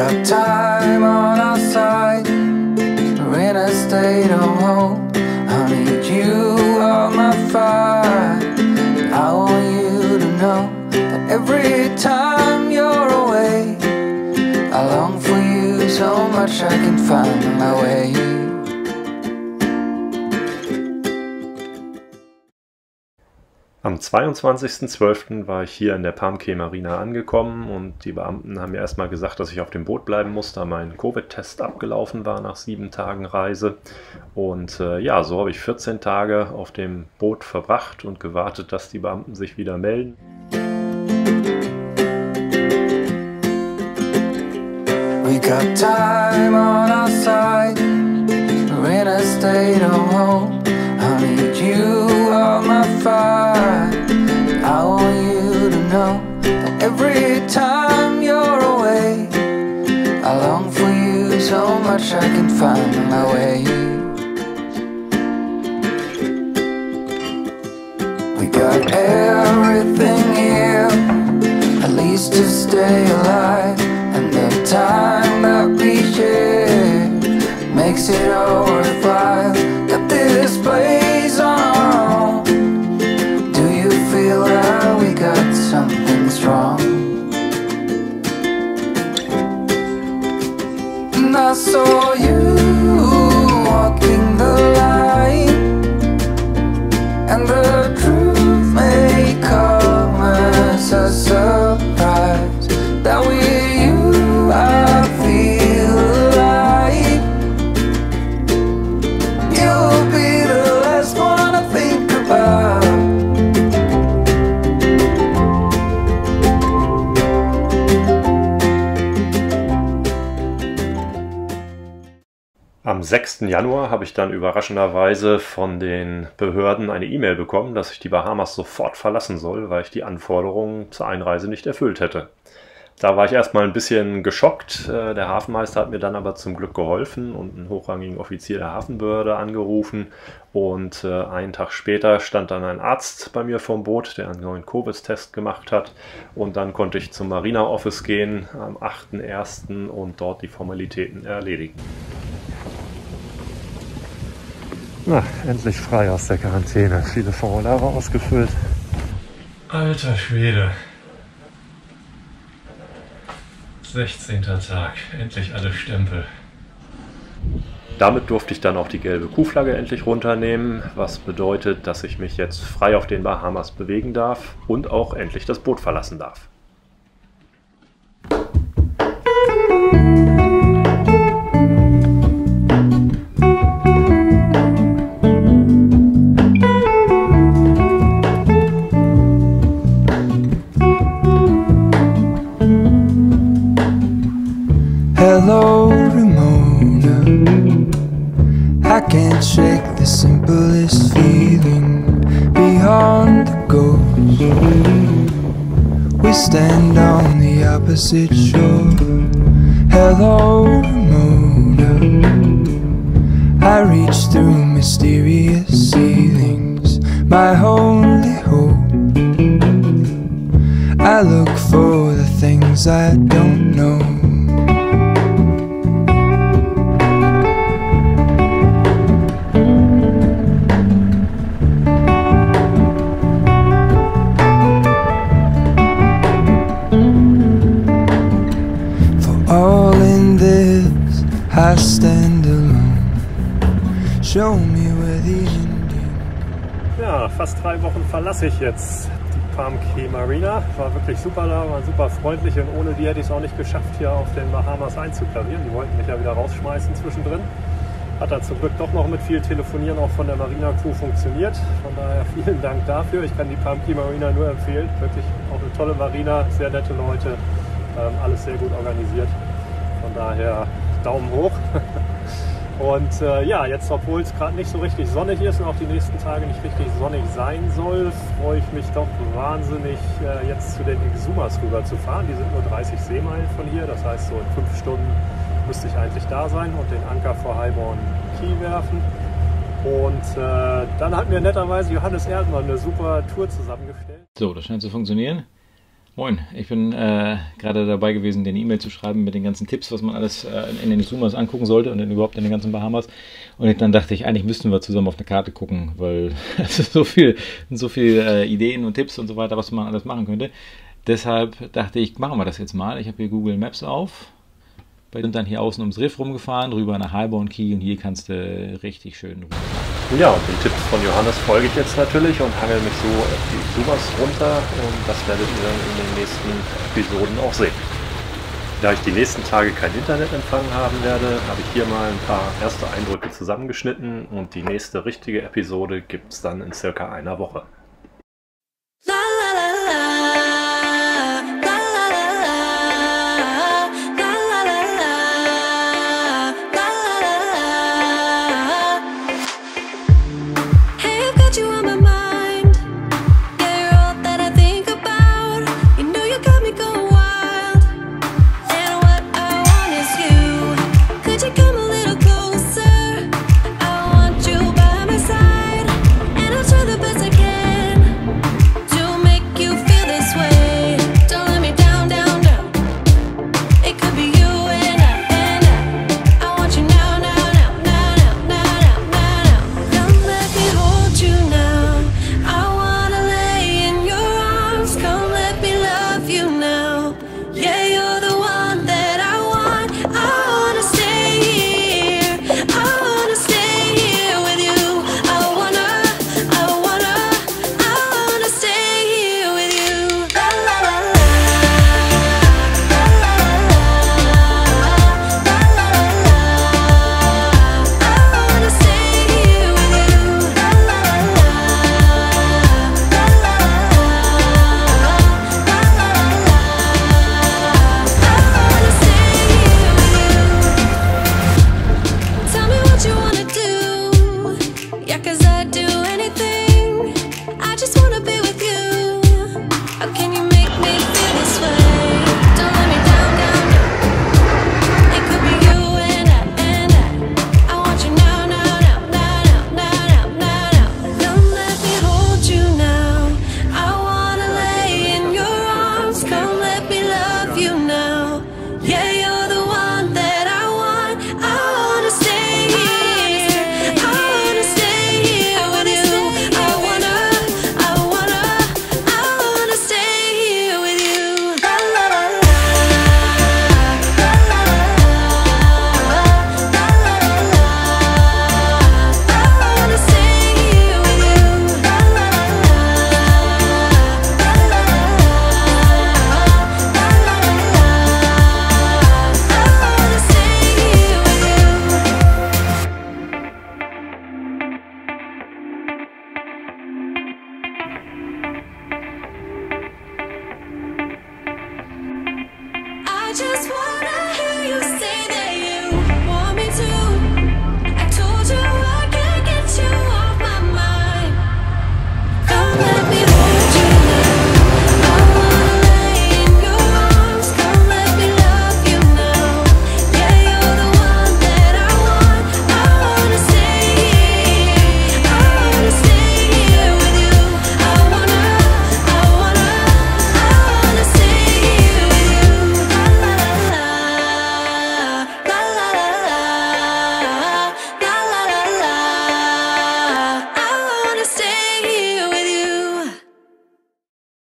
got time on our side. We're in a state of hope. I need you on my fire. I want you to know that every time you're away, I long for you so much I can find my way. Am 22.12. war ich hier in der Palm Cay Marina angekommen und die Beamten haben mir erstmal gesagt, dass ich auf dem Boot bleiben muss, da mein Covid-Test abgelaufen war nach 7 Tagen Reise. Und ja, so habe ich 14 Tage auf dem Boot verbracht und gewartet, dass die Beamten sich wieder melden. We got time on our side. We're in a state of hope. I need you on my fire. I want you to know that every time you're away, I long for you so much I can find my way. We got everything here, at least to stay alive. And the time that we share makes it all worthwhile. Got this place on our own. Do you feel that we got something strong? And I saw you walking the line, and the truth may come as a surprise that with you I feel alive. You'll be the last one I think about. Am 6. Januar habe ich dann überraschenderweise von den Behörden eine E-Mail bekommen, dass ich die Bahamas sofort verlassen soll, weil ich die Anforderungen zur Einreise nicht erfüllt hätte. Da war ich erstmal ein bisschen geschockt. Der Hafenmeister hat mir dann aber zum Glück geholfen und einen hochrangigen Offizier der Hafenbehörde angerufen. Und einen Tag später stand dann ein Arzt bei mir vom Boot, der einen neuen Covid-Test gemacht hat. Und dann konnte ich zum Marina Office gehen am 8.1. und dort die Formalitäten erledigen. Na, endlich frei aus der Quarantäne. Viele Formulare ausgefüllt. Alter Schwede. 16. Tag. Endlich alle Stempel. Damit durfte ich dann auch die gelbe Kuhflagge endlich runternehmen, was bedeutet, dass ich mich jetzt frei auf den Bahamas bewegen darf und auch endlich das Boot verlassen darf. Hello, Ramona. I can't shake the simplest feeling beyond the ghost. We stand on the opposite shore. Hello, Ramona. I reach through mysterious ceilings, my only hope. I look for the things I don't know. All in this, I stand alone. Show me where the ending. Ja, fast 3 Wochen verlasse ich jetzt die Palm Cay Marina. War wirklich super da, war super freundlich und ohne die hätte ich es auch nicht geschafft, hier auf den Bahamas einzuklavieren. Die wollten mich ja wieder rausschmeißen zwischendrin. Hat dann zum Glück doch noch mit viel Telefonieren auch von der Marina Crew funktioniert. Von daher vielen Dank dafür. Ich kann die Palm Cay Marina nur empfehlen. Wirklich auch eine tolle Marina, sehr nette Leute. Alles sehr gut organisiert. Von daher Daumen hoch. Und ja, jetzt, obwohl es gerade nicht so richtig sonnig ist und auch die nächsten Tage nicht richtig sonnig sein soll, freue ich mich doch wahnsinnig, jetzt zu den Exumas rüber zu fahren. Die sind nur 30 Seemeilen von hier, das heißt so in 5 Stunden müsste ich eigentlich da sein und den Anker vor Highbourne Quay werfen. Und dann hat mir netterweise Johannes Erdmann eine super Tour zusammengestellt. So, das scheint zu funktionieren. Moin, ich bin gerade dabei gewesen, den E-Mail zu schreiben mit den ganzen Tipps, was man alles in den Exumas angucken sollte und überhaupt in den ganzen Bahamas. Und dann dachte ich, eigentlich müssten wir zusammen auf eine Karte gucken, weil es ist so viel Ideen und Tipps und so weiter, was man alles machen könnte. Deshalb dachte ich, machen wir das jetzt mal. Ich habe hier Google Maps auf. Wir sind dann hier außen ums Riff rumgefahren, rüber nach Highbourne Cay und hier kannst du richtig schön rüber. Ja, und den Tipps von Johannes folge ich jetzt natürlich und hangel mich so die Exumas runter und das werdet ihr dann in den nächsten Episoden auch sehen. Da ich die nächsten Tage kein Internetempfang haben werde, habe ich hier mal ein paar erste Eindrücke zusammengeschnitten und die nächste richtige Episode gibt es dann in circa einer Woche. I just wanna